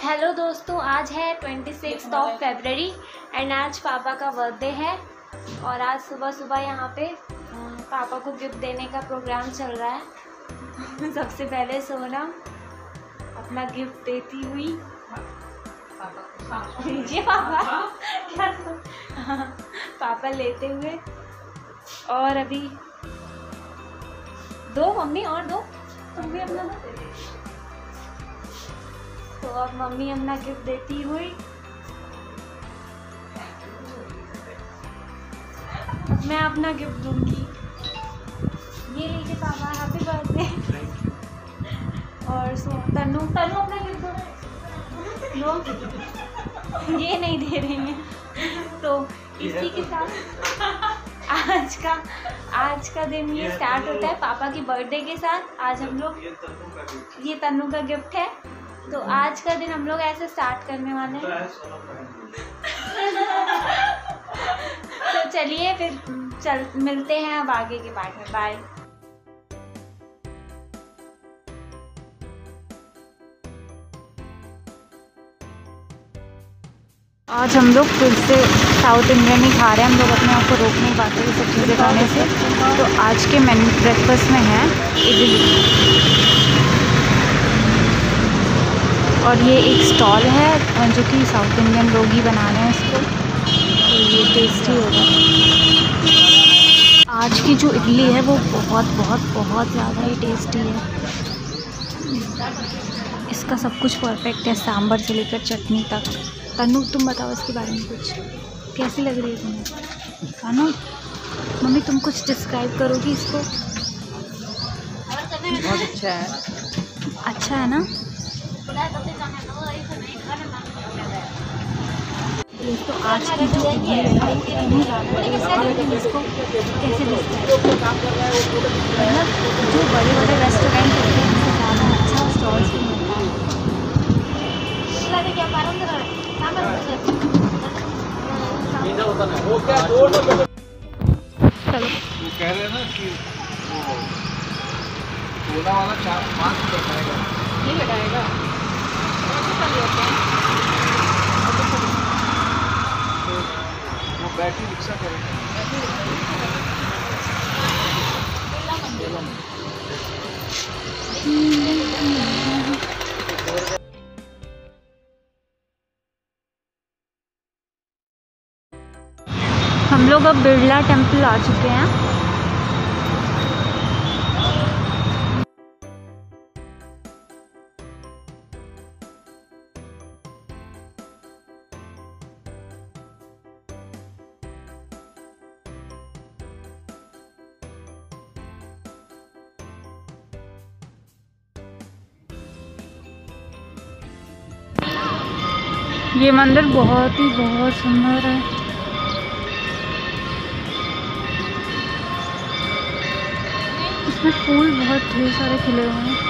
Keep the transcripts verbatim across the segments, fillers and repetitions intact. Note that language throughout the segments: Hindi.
हेलो दोस्तों, आज है twenty six of February and आज पापा का बर्थडे है और आज सुबह सुबह यहाँ पे पापा को गिफ्ट देने का प्रोग्राम चल रहा है। सबसे पहले सोनम अपना गिफ्ट देती हुई जी पापा क्या पापा लेते हुए और अभी दो मम्मी और दो तुम भी अपना दो। तो अब मम्मी अपना गिफ्ट देती हुई मैं अपना गिफ्ट दूंगी। ये लीजिए पापा, हैप्पी बर्थडे। और सो तनु तनु अपना गिफ्ट दो। लो ये नहीं दे रही हैं। तो इसी के साथ आज का आज का दिन ये स्टार्ट होता है पापा की बर्थडे के साथ। आज हम लोग ये तनु का गिफ्ट है, तो आज का दिन हम लोग ऐसे स्टार्ट करने वाले हैं। तो चलिए फिर चल मिलते हैं अब आगे के पार्ट में। बाय। आज हम लोग फिर से साउथ इंडियन ही खा रहे हैं। हम लोग अपने आप को रोक नहीं पाते ये सब चीज़ें खाने से। तो आज के मेन्यू ब्रेकफास्ट में है इडली और ये एक स्टॉल है जो कि साउथ इंडियन लोग ही बना रहे हैं इसको, तो ये टेस्टी होगा। आज की जो इडली है वो बहुत बहुत बहुत ज़्यादा ही टेस्टी है। इसका सब कुछ परफेक्ट है, सांभर से लेकर चटनी तक। तनु तुम बताओ इसके बारे में कुछ, कैसी लग रही है तुम्हें? तनु मम्मी तुम कुछ डिस्क्राइब करोगी इसको? बहुत अच्छा है। अच्छा है ना? तो आज की जो इडली है इतनी ज़्यादा टेस्टी है कि इसको कैसे डिस्क्राइब, मतलब जो बड़े बड़े रेस्टोरेंट होते हैं उनसे ज़्यादा अच्छा स्टॉल्स भी मिलता है। चलो कह रहे हैं ना कि वो वाला चार पाँच बैठाएगा, ये बैठाएगा वो बैटरी रिक्शा करेगा। हम लोग अब बिरला टेम्पल आ चुके हैं। ये मंदिर बहुत ही बहुत सुंदर है। इसमें फूल बहुत ढेर सारे खिले हुए हैं।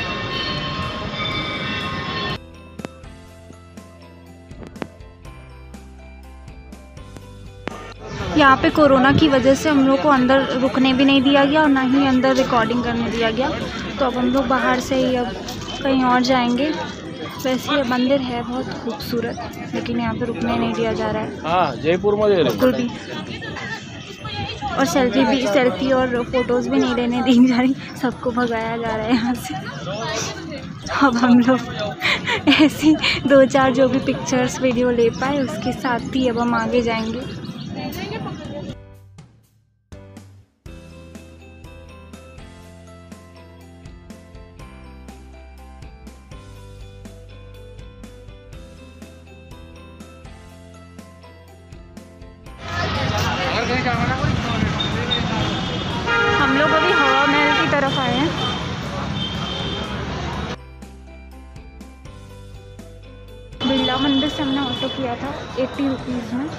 यहाँ पे कोरोना की वजह से हम लोग को अंदर रुकने भी नहीं दिया गया और ना ही अंदर रिकॉर्डिंग करने दिया गया, तो अब हम लोग बाहर से ही अब कहीं और जाएंगे। वैसे ये मंदिर है बहुत खूबसूरत, लेकिन यहाँ पे रुकने नहीं दिया जा रहा है। हाँ, जयपुर में बिल्कुल भी। और सेल्फी भी सेल्फी और फोटोज़ भी नहीं लेने दी जा रही, सबको भगाया जा रहा है यहाँ से। अब हम लोग ऐसी दो चार जो भी पिक्चर्स वीडियो ले पाए उसके साथ ही अब हम आगे जाएंगे। हम लोग अभी हवा महल की तरफ आए हैं। बिरला मंदिर से हमने ऑटो किया था एट्टी रुपीज़ में।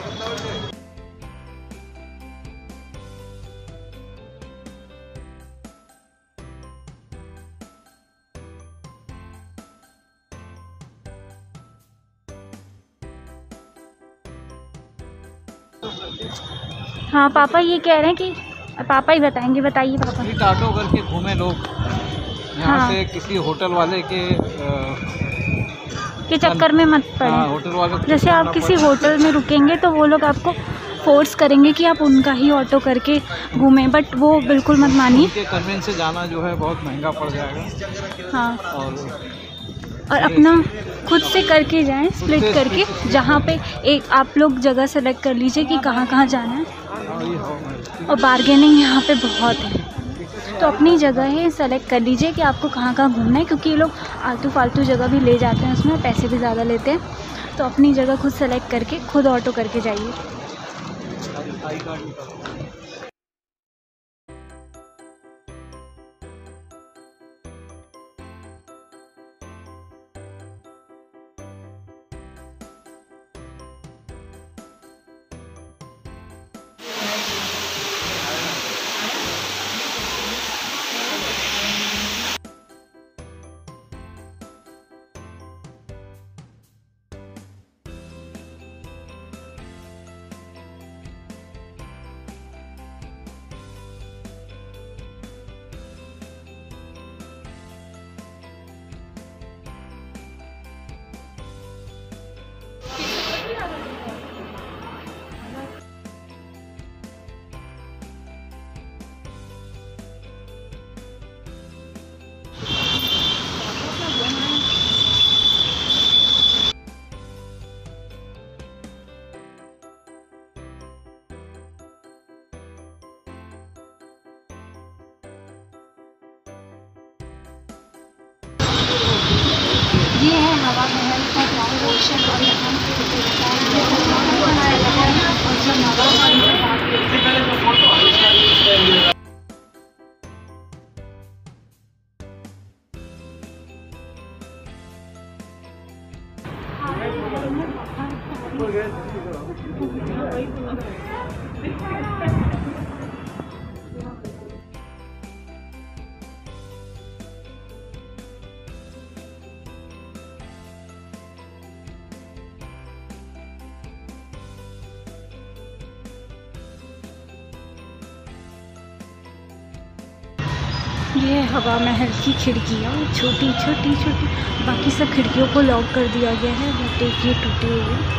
हाँ पापा ये कह रहे हैं कि पापा ही बताएंगे, बताइए पापा। स्ट्रीट ऑटो करके घूमे लोग यहाँ हाँ। से किसी होटल वाले के के चक्कर में मत हाँ, पड़े। होटल वाले को जैसे आप किसी होटल में रुकेंगे तो वो लोग आपको फोर्स करेंगे कि आप उनका ही ऑटो करके घूमें, बट वो बिल्कुल मत मानिए। उनके कन्वेंस से जाना जो है बहुत महंगा पड़ जाएगा। हाँ, और और अपना खुद से करके जाएं, स्प्लिट करके, जहाँ पे एक आप लोग जगह सेलेक्ट कर लीजिए कि कहाँ कहाँ जाना है। और बार्गेनिंग यहाँ पे बहुत है, तो अपनी जगह ही सेलेक्ट कर लीजिए कि आपको कहाँ कहाँ घूमना है, क्योंकि ये लोग आलतू फालतू जगह भी ले जाते हैं, उसमें पैसे भी ज़्यादा लेते हैं। तो अपनी जगह खुद सेलेक्ट करके खुद ऑटो करके जाइए। ये है हवा महल का ग्राउंड रोशन, और यहाँ ये हवा महल की खिड़कियाँ छोटी छोटी छोटी, बाकी सब खिड़कियों को लॉक कर दिया गया है, बट एक ये टूटी हुई है।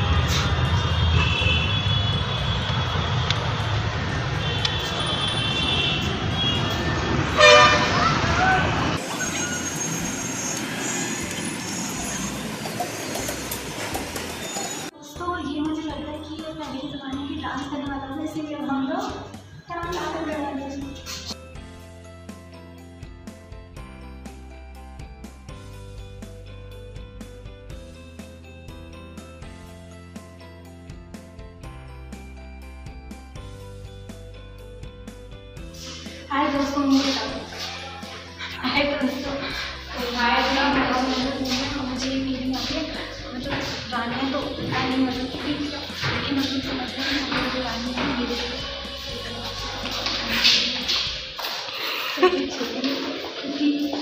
तो ये मुझे लगता है कि ये पहले के ज़माने की डांस करने वाला था, इसीलिए हम लोग डांस कर रहे हैं। हाय दोस्तों, हाय दोस्तों, मुझे ये फीलिंग आती है, मतलब गाने हैं तो गाने मतलब कि लेकिन हम समझ रहे हैं जो गाने हैं धीरे धीरे।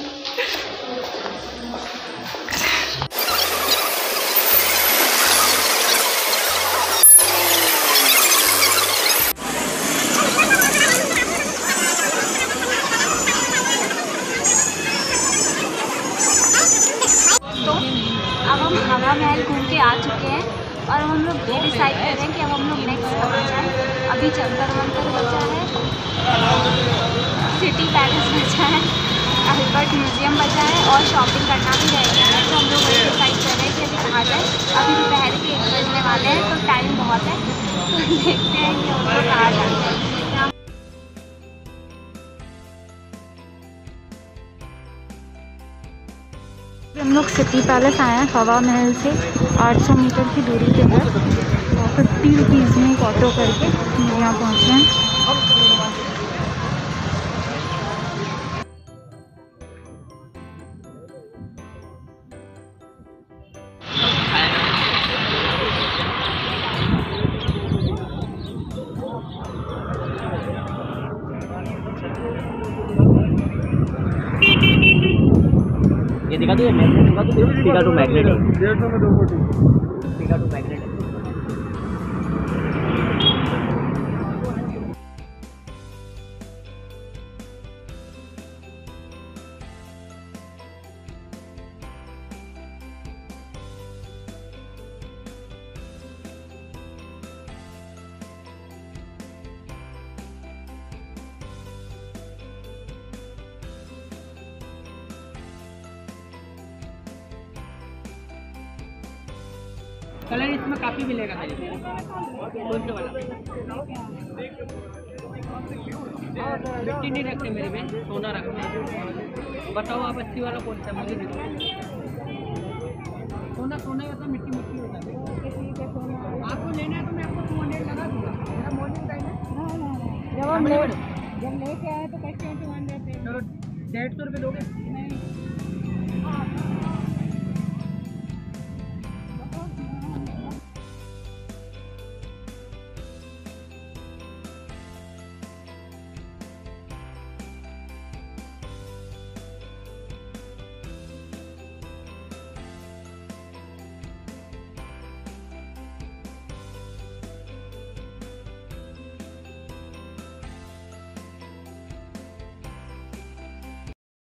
अब हम हवा महल घूम के आ चुके हैं और हम लोग ये डिसाइड कर रहे हैं कि अब हम लोग नेक्स्ट कहाँ जाएँ। अभी जंतर मंतर बचा है, सिटी पैलेस बचा है, अल्बर्ट म्यूज़ियम बचा है और शॉपिंग करना भी रह गया है। तो हम लोग वही डिसाइड कर रहे हैं कि अभी कहाँ जाए। अभी दोपहर के एक बजने वाले हैं, तो टाइम बहुत है, तो देखते हैं कि हम लोग कहाँ जाते हैं। हम लोग सिटी पैलेस आए हैं हवा महल से आठ सौ मीटर की दूरी के पर, और फिफ्टी रुपीज़ में एक ऑटो करके हम यहाँ पहुँचे हैं। ये दिखा दो, ये मैग्नेट दिखा दो, दिखा दो मैग्नेट है, डेढ़ सौ में दो फोटो दिखा दो मैग्नेट है। कलर इसमें काफ़ी मिलेगा मेरे को। कौन सा वाला? मिट्टी नहीं रखते मेरे में, सोना रखते हैं। बताओ आप अस्सी वाला कौन सा मुझे देखो। सोना सोना होता है, मिट्टी मिट्टी होता है। आपको लेना है तो मैं आपको टू हंड्रेड लगा दूँगा। मेरा मॉर्निंग टाइम है। जब हम ले जब लेके आए तो कैसे टू हंड्रेड चलो डेढ़ सौ रुपये दोगे? नहीं